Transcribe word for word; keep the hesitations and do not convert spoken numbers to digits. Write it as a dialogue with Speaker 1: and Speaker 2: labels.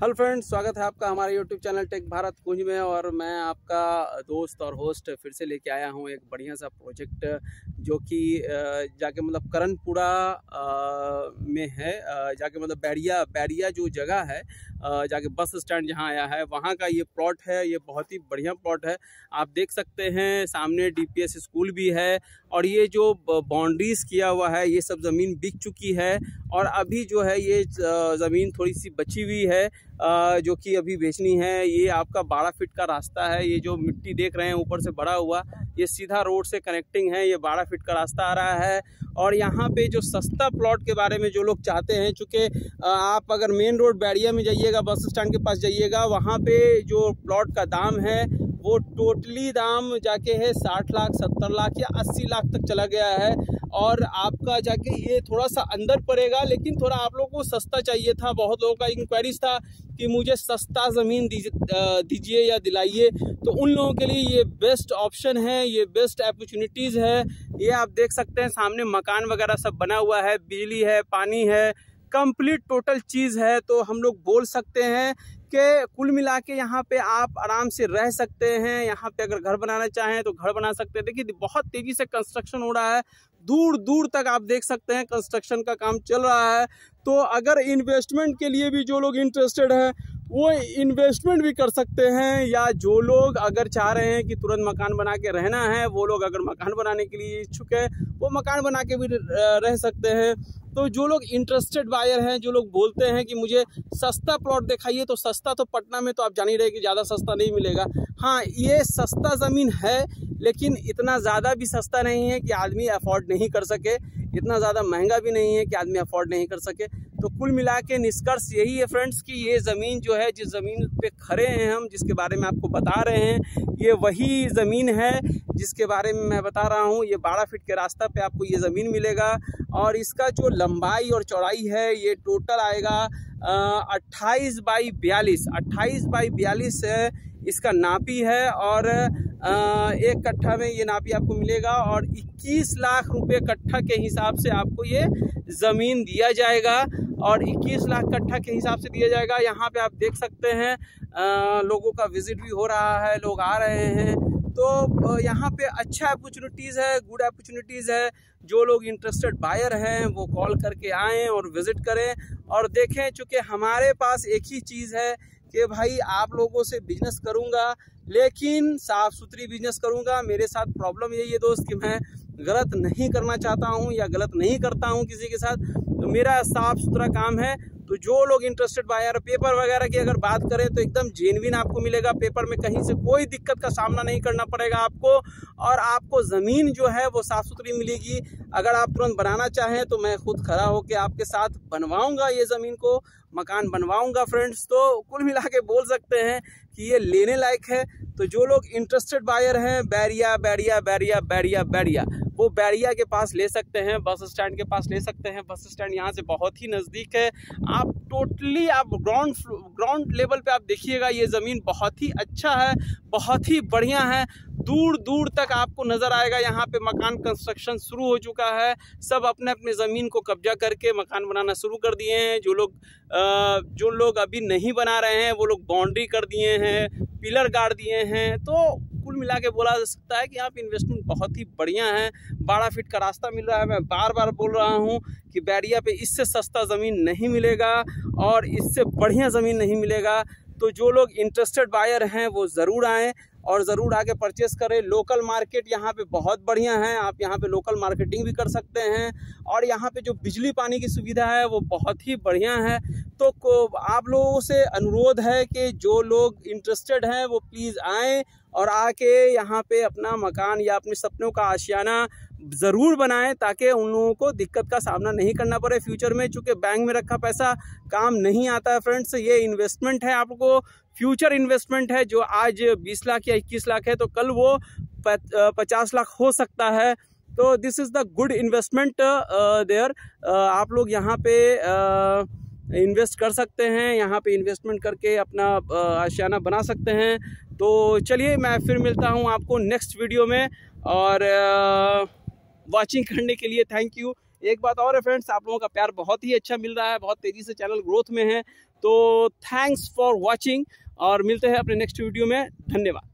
Speaker 1: Hello friends, स्वागत है आपका हमारे YouTube channel tech Bharat Kunj में। और मैं आपका दोस्त और होस्ट फिर से लेके आया हूँ एक बढ़िया सा प्रोजेक्ट जो कि जाके मतलब करणपुरा में है, जाके मतलब बैरिया बैरिया जो जगह है, जाके बस स्टैंड जहाँ आया है वहाँ का ये प्लॉट है। ये बहुत ही बढ़िया प्लॉट है, आप देख सकते हैं। सामने डीपीएस स्कूल भी है और ये जो बाउंड्रीज किया हुआ है ये सब ज़मीन बिक चुकी है और अभी जो है ये ज़मीन थोड़ी सी बची हुई है जो कि अभी बेचनी है। ये आपका बारह फीट का रास्ता है। ये जो मिट्टी देख रहे हैं ऊपर से भरा हुआ, ये सीधा रोड से कनेक्टिंग है। ये बारह फीट का रास्ता आ रहा है। और यहाँ पे जो सस्ता प्लॉट के बारे में जो लोग चाहते हैं, चूँकि आप अगर मेन रोड बैरिया में जाइएगा, बस स्टैंड के पास जाइएगा, वहाँ पे जो प्लॉट का दाम है वो टोटली दाम जाके है साठ लाख सत्तर लाख या अस्सी लाख तक चला गया है। और आपका जाके ये थोड़ा सा अंदर पड़ेगा, लेकिन थोड़ा आप लोगों को सस्ता चाहिए था। बहुत लोगों का इंक्वायरीज था कि मुझे सस्ता ज़मीन दीजिए या दिलाइए, तो उन लोगों के लिए ये बेस्ट ऑप्शन है, ये बेस्ट अपॉर्चुनिटीज़ है। ये आप देख सकते हैं सामने मकान वगैरह सब बना हुआ है, बिजली है, पानी है, कंप्लीट टोटल चीज़ है। तो हम लोग बोल सकते हैं कि कुल मिला के यहाँ पे आप आराम से रह सकते हैं। यहाँ पे अगर घर बनाना चाहें तो घर बना सकते हैं। देखिए बहुत तेज़ी से कंस्ट्रक्शन हो रहा है, दूर दूर तक आप देख सकते हैं कंस्ट्रक्शन का काम चल रहा है। तो अगर इन्वेस्टमेंट के लिए भी जो लोग इंटरेस्टेड हैं वो इन्वेस्टमेंट भी कर सकते हैं, या जो लोग अगर चाह रहे हैं कि तुरंत मकान बना के रहना है, वो लोग अगर मकान बनाने के लिए इच्छुक है वो मकान बना के भी रह सकते हैं। तो जो लोग इंटरेस्टेड बायर हैं, जो लोग बोलते हैं कि मुझे सस्ता प्लॉट दिखाइए, तो सस्ता तो पटना में तो आप जान ही रहे कि ज़्यादा सस्ता नहीं मिलेगा। हाँ, ये सस्ता ज़मीन है, लेकिन इतना ज़्यादा भी सस्ता नहीं है कि आदमी अफोर्ड नहीं कर सके, इतना ज़्यादा महंगा भी नहीं है कि आदमी अफोर्ड नहीं कर सके। तो कुल मिला के निष्कर्ष यही है फ्रेंड्स कि ये ज़मीन जो है, जिस ज़मीन पे खड़े हैं हम, जिसके बारे में आपको बता रहे हैं, ये वही ज़मीन है जिसके बारे में मैं बता रहा हूँ। ये बारह फीट के रास्ता पे आपको ये ज़मीन मिलेगा और इसका जो लंबाई और चौड़ाई है ये टोटल आएगा अट्ठाईस बाई बयालीस अट्ठाईस बाई बयालीस इसका नापी है। और आ, एक कट्ठा में ये नापी आपको मिलेगा और इक्कीस लाख रुपए कट्ठा के हिसाब से आपको ये ज़मीन दिया जाएगा और इक्कीस लाख कट्ठा के हिसाब से दिया जाएगा। यहाँ पे आप देख सकते हैं आ, लोगों का विजिट भी हो रहा है, लोग आ रहे हैं। तो यहाँ पे अच्छा अपॉर्चुनिटीज़ है, गुड अपॉर्चुनिटीज़ है। जो लोग इंटरेस्टेड बायर हैं वो कॉल करके आएँ और विज़िट करें और देखें। चूँकि हमारे पास एक ही चीज़ है कि भाई आप लोगों से बिजनेस करूँगा, लेकिन साफ़ सुथरी बिजनेस करूँगा। मेरे साथ प्रॉब्लम यही है दोस्त कि मैं गलत नहीं करना चाहता हूँ या गलत नहीं करता हूँ किसी के साथ। तो मेरा साफ़ सुथरा काम है। तो जो लोग इंटरेस्टेड बायर, पेपर वगैरह की अगर बात करें तो एकदम जेन्युइन आपको मिलेगा। पेपर में कहीं से कोई दिक्कत का सामना नहीं करना पड़ेगा आपको, और आपको ज़मीन जो है वो साफ़ सुथरी मिलेगी। अगर आप तुरंत बनाना चाहें तो मैं खुद खड़ा होकर आपके साथ बनवाऊंगा, ये ज़मीन को मकान बनवाऊंगा फ्रेंड्स। तो कुल मिला के बोल सकते हैं कि ये लेने लायक है। तो जो लोग इंटरेस्टेड बायर हैं, बैरिया बैरिया बैरिया बैरिया बैरिया वो बैरिया के पास ले सकते हैं, बस स्टैंड के पास ले सकते हैं। बस स्टैंड यहाँ से बहुत ही नज़दीक है। आप टोटली आप ग्राउंड ग्राउंड लेवल पे आप देखिएगा, ये ज़मीन बहुत ही अच्छा है, बहुत ही बढ़िया है। दूर दूर तक आपको नज़र आएगा। यहाँ पे मकान कंस्ट्रक्शन शुरू हो चुका है, सब अपने अपने ज़मीन को कब्जा करके मकान बनाना शुरू कर दिए हैं। जो लोग जो लोग अभी नहीं बना रहे हैं वो लोग बाउंड्री कर दिए हैं, पिलर गाड़ दिए हैं। तो कुल मिला के बोला जा सकता है कि यहाँ पे इन्वेस्टमेंट बहुत ही बढ़िया है। बारह फीट का रास्ता मिल रहा है। मैं बार बार बोल रहा हूँ कि बैरिया पे इससे सस्ता ज़मीन नहीं मिलेगा और इससे बढ़िया ज़मीन नहीं मिलेगा। तो जो लोग इंटरेस्टेड बायर हैं वो ज़रूर आएँ और ज़रूर आके परचेस करें। लोकल मार्केट यहाँ पे बहुत बढ़िया है, आप यहाँ पे लोकल मार्केटिंग भी कर सकते हैं। और यहाँ पे जो बिजली पानी की सुविधा है वो बहुत ही बढ़िया है। तो आप लोगों से अनुरोध है कि जो लोग इंटरेस्टेड हैं वो प्लीज़ आएँ और आके यहाँ पे अपना मकान या अपने सपनों का आशियाना ज़रूर बनाएं, ताकि उन लोगों को दिक्कत का सामना नहीं करना पड़े फ्यूचर में। चूँकि बैंक में रखा पैसा काम नहीं आता है फ्रेंड्स। ये इन्वेस्टमेंट है, आपको फ्यूचर इन्वेस्टमेंट है। जो आज बीस लाख या इक्कीस लाख है तो कल वो पचास लाख हो सकता है। तो this is the good investment there. आप लोग यहाँ पे इन्वेस्ट कर सकते हैं, यहाँ पे इन्वेस्टमेंट करके अपना आशियाना बना सकते हैं। तो चलिए मैं फिर मिलता हूँ आपको नेक्स्ट वीडियो में, और वॉचिंग करने के लिए थैंक यू। एक बात और है फ्रेंड्स, आप लोगों का प्यार बहुत ही अच्छा मिल रहा है, बहुत तेज़ी से चैनल ग्रोथ में है। तो थैंक्स फॉर वॉचिंग और मिलते हैं अपने नेक्स्ट वीडियो में। धन्यवाद।